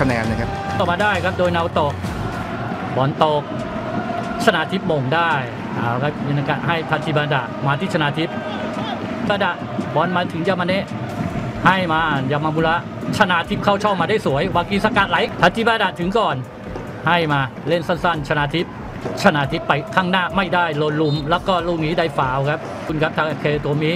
คะแนนนะครับต่อมาได้ครับโดยนาโอโตะบอลตกชนาทิพย์มงได้เอาครับยินากะให้ทาจิบาดะมาที่ชนาทิพย์บาดะบอลมาถึงยามาเนะให้มายามาบุระชนาทิพย์เข้าช่องมาได้สวยวากิสกัดไหลทาจิบาดะถึงก่อนให้มาเล่นสั้นๆชนาทิพย์ไปข้างหน้าไม่ได้โลนลุมแล้วก็ลูกนี้ได้ฟาวครับคุณครับทาเคโตมิ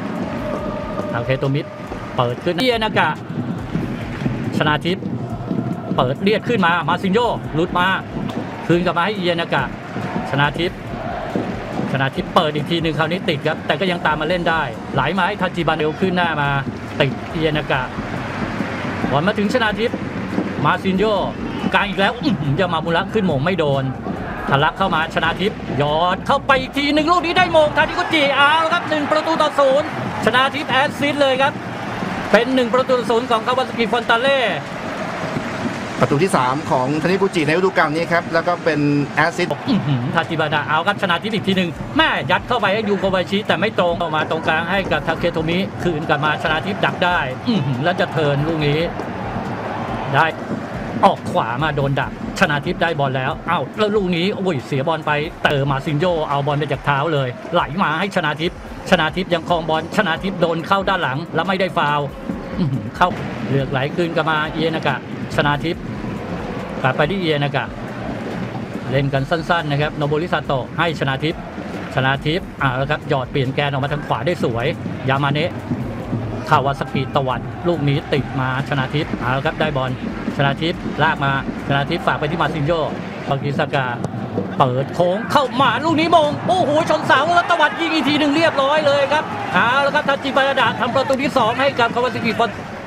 เปิดขึ้นอิเอนากะชนาทิพย์เปิดเลียดขึ้นมาซินโยหลุดมาคืนกลับมาให้อิเอนากะชนาทิพย์เปิดอีกทีหนึ่งคราวนี้ติดครับแต่ก็ยังตามมาเล่นได้ไหลมาให้ทาจิบาเนลขึ้นหน้ามาติดอิเอนากะบอลมาถึงชนาทิพย์มาซินโยกลางอีกแล้วจะมาบุระขึ้นหม่งไม่โดนทะลักเข้ามาชนาทิพย์ยอดเข้าไปอีกทีหนึ่งลูกนี้ได้มงทานิกุจิเอาครับ1-0ชนาทิพย์แอสซิสต์เลยครับเป็น1-0ของคาวาซากิฟอนตาเล่ประตูที่3ของทานิกุจิในฤดูกาลนี้ครับแล้วก็เป็นแอสซิสต์ทาจิบาดะเอาครับชนาทิพย์อีกทีหนึ่งแม่ยัดเข้าไปให้ยูโกบาชิแต่ไม่ตรงออกมาตรงกลางให้กับทาเคโตมิคืนกลับมาชนาทิพย์ดักได้แล้วจะเทิร์นลูกนี้ได้ออกขวามาโดนดักชนาทิพย์ได้บอลแล้วแล้วลูกนี้โอ้ยเสียบอลไปเตอมาซินโยเอาบอลไปจากเท้าเลยไหลมาให้ชนาทิพย์ยังครองบอลชนาทิพย์โดนเข้าด้านหลังแล้วไม่ได้ฟาวเข้าเลือกไหลคืนกลับมาอิเอนากะชนาทิพย์กลับไปที่อิเอนากะเล่นกันสั้นๆนะครับโนโบริซาโตะให้ชนาทิพย์แล้วครับหยอดเปลี่ยนแกนออกมาทางขวาได้สวยยามาเนะคาวาซากิตะวันลูกนี้ติดมาชนาทิพย์แล้วครับได้บอลชนาทิพย์ลากมาชนาทิพย์ฝากไปที่มาซินโยปากิสกาเปิดโค้งเข้ามาลูกนี้มงโอ้โหชนเสาแล้วตวัดยิงอีกทีหนึ่งเรียบร้อยเลยครับแล้วครับทาจิบาดะทำประตูที่2ให้กับคาวาซากิ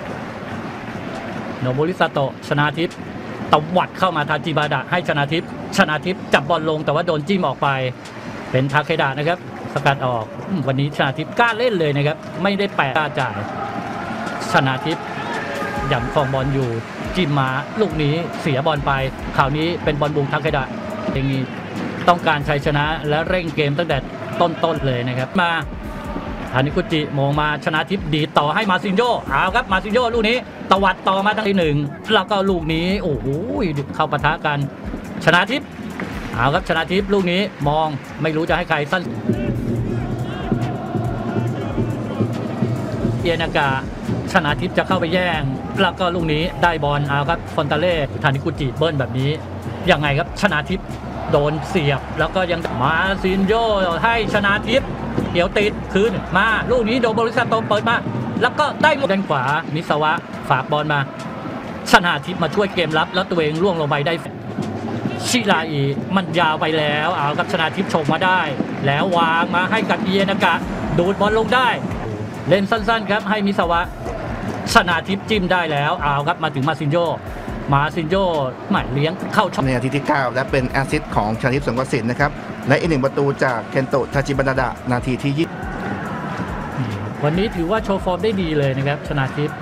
โนโบริซาโตะชนาทิพย์ตวัดเข้ามาทาจิบาดะให้ชนาทิพย์จับบอลลงแต่ว่าโดนจิ้มออกไปเป็นทาเคดะนะครับสกัดออกวันนี้ชนาทิพย์กล้าเล่นเลยนะครับไม่ได้แปะกล้าจ่ายชนาทิพย์ยันครองบอลอยู่จิ้มมาลูกนี้เสียบอลไปคราวนี้เป็นบอลบุกทาเคดะอย่างนี้ต้องการชัยชนะและเร่งเกมตั้งแต่ต้นเลยนะครับมาทานิกุจิมองมาชนาทิพย์ดีต่อให้มาซินโยครับมาซินโยลูกนี้ตวัดต่อมาทั้งที่1แล้วก็ลูกนี้โอ้โหเข้าปะทะกันชนาทิพย์ครับชนาทิพย์ลูกนี้มองไม่รู้จะให้ใครสั้นเอียนากาชนาทิพย์จะเข้าไปแย่งแล้วก็ลูกนี้ได้บอลครับฟอนตาเล่ทานิกุจิเบิ้ลแบบนี้ยังไงครับชนาทิพย์โดนเสียบแล้วก็ยังมาซินโยให้ชนาทิพย์เกี่ยวติดคืนมาลูกนี้โดนบริษัทโตเปิดมาแล้วก็ได้ด้านขวามิสวะฝากบอลมาชนาทิพย์มาช่วยเกมรับแล้วตัวเองล่วงลงไปได้ชิราอิมันยาวไปแล้วกับชนาทิพย์โฉบมาได้แล้ววางมาให้กับอิเอนากะดูดบอลลงได้เล่นสั้นๆครับให้มิสวะชนาทิพย์จิ้มได้แล้วครับมาถึงมาซินโยหมายเลี้ยงเข้าช่องในนาทีที่9และเป็นแอสซิสต์ของชนาทิพย์สงกสินนะครับและอีก1ประตูจากเคนโตะทาจิบาดะนาทีที่20 วันนี้ถือว่าโชว์ฟอร์มได้ดีเลยนะครับชนาทิพย์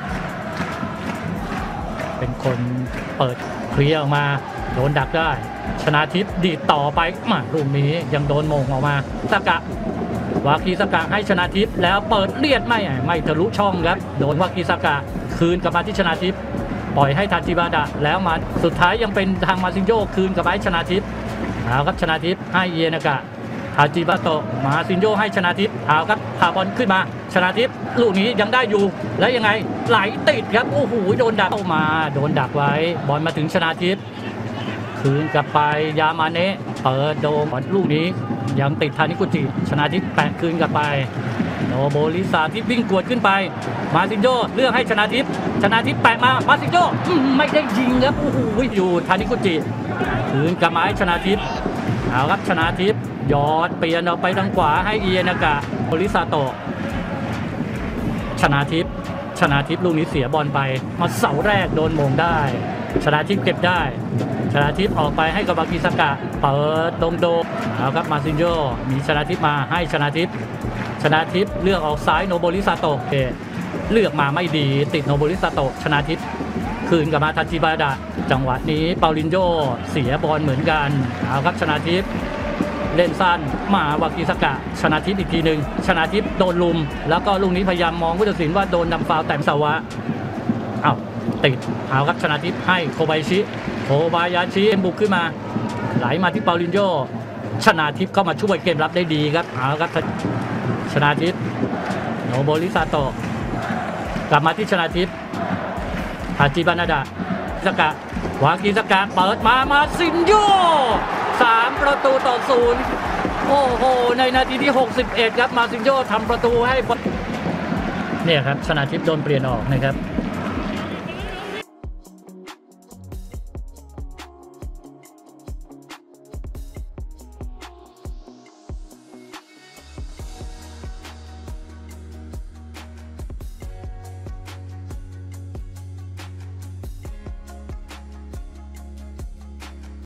เป็นคนเปิดเคลียร์ออกมาโดนดักได้ชนาทิพย์ดีดต่อไปมาลูกนี้ยังโดนมงออกมาสกะวากิสกะให้ชนาทิพย์แล้วเปิดเลียดไม่ทะลุช่องครับโดนวากิสกะคืนกลับมาที่ชนาทิพย์ปล่อยให้ทาจิบาดะแล้วมาสุดท้ายยังเป็นทางมาซินโยคืนกลับไปชนาทิพย์ครับชนาทิพย์ให้เอียนากะทาจิบาโตะมาซินโยให้ชนาทิพย์ครับพาบอลขึ้นมาชนาทิพย์ลูกนี้ยังได้อยู่แล้วยังไงไหลติดครับโอ้โหโดนดักเข้ามาโดนดักไว้บอลมาถึงชนาทิพย์คืนกลับไปยามาเนะเปิดโดมลูกนี้ยังติดทานิกุจิชนาทิพย์แปะคืนกลับไปโนโบริซาที่วิ่งกวดขึ้นไปมาซินโยเลือกให้ชนาทิพย์แปะมาซินโยไม่ได้ยิงครับโอ้โหอยู่ทานิกุจิคืนกลับมาให้ชนาทิพย์ครับชนาทิพย์ยอดเปลี่ยนออกไปทางขวาให้อิเอนากะโบริซาโตะชนาทิพย์ลูกนี้เสียบอลไปมาเสาแรกโดนมงได้ชนาทิพย์เก็บได้ชนาทิพย์ออกไปให้กับวากิสกะเปิดตรงโดครับมาซินโยมีชนาทิพย์มาให้ชนาทิพย์เลือกออกซ้ายโนโบริซาโตะเลือกมาไม่ดีติดโนโบริซาโตะชนาทิพย์คืนกับมาทาจิบาดะจังหวะนี้เปาลินโยเสียบอลเหมือนกันครับชนาทิพย์เล่นสั้นมาวากิสกะชนาทิพย์อีกทีหนึ่งชนาทิพย์โดนลุมแล้วก็ลูกนี้พยายามมองผู้ตัดสินว่าโดนนำฟาวล์แต่มิสวะติดเอาครับชนาทิพย์ให้โคบายาชิบุกขึ้นมาไหลมาที่เปาลินโญ่ชนาทิพย์เข้ามาช่วยเกมรับได้ดีครับเอาครับชนาทิพย์โนโบริซาโตะกลับมาที่ชนาทิพย์ทาจิบานาดะสกะวากิสกะเปิดมาซินโญ่3-0 โอ้โหในนาทีที่61ครับมาซินโญ่ทำประตูให้เนี่ยครับชนาทิพย์โดนเปลี่ยนออกนะครับ